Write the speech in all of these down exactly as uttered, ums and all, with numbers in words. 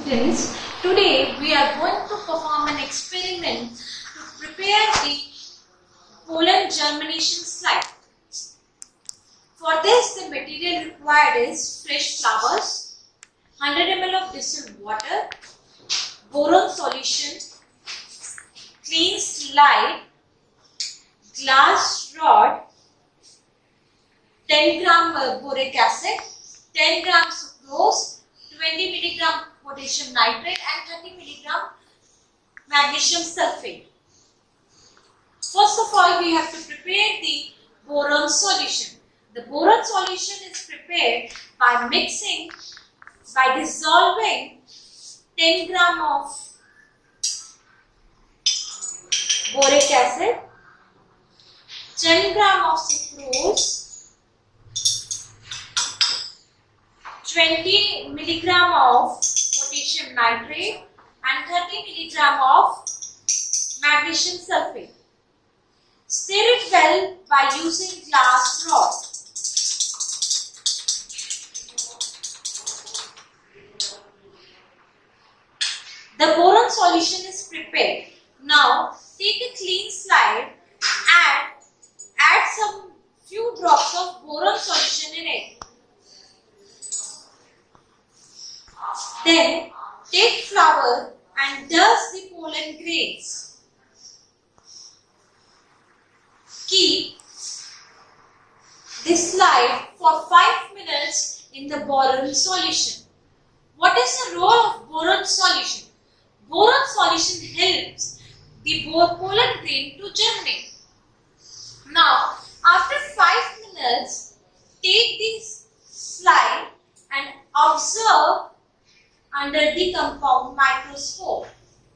Students, today we are going to perform an experiment to prepare the pollen germination slide. For this, the material required is fresh flowers, one hundred milliliters of distilled water, boron solution, clean slide, glass rod, ten gram boric acid, ten gram sucrose, twenty milligram potassium nitrate and thirty milligram magnesium sulfate. First of all, we have to prepare the boron solution. The boron solution is prepared by mixing, by dissolving ten gram of boric acid, ten gram of sucrose, twenty milligram of potassium nitrate and thirty milligram of magnesium sulfate. Stir it well by using glass rod. The boron solution is prepared. Now take a clean slide and add some few drops of boron solution in it. Then take flour and dust the pollen grains. Keep this slide for five minutes in the boron solution. What is the role of boron solution? Boron solution helps the pollen grain to germinate. Now, after five minutes, take this slide and observe under the compound microscope.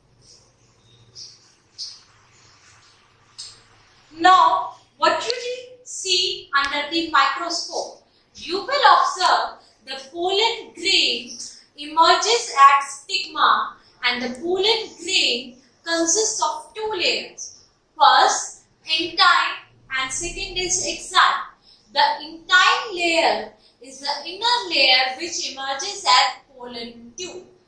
Now, what you will see under the microscope? You will observe the pollen grain emerges at stigma, and the pollen grain consists of two layers. First, intine, and second is exine. The intine layer is the inner layer which emerges as pollen tube.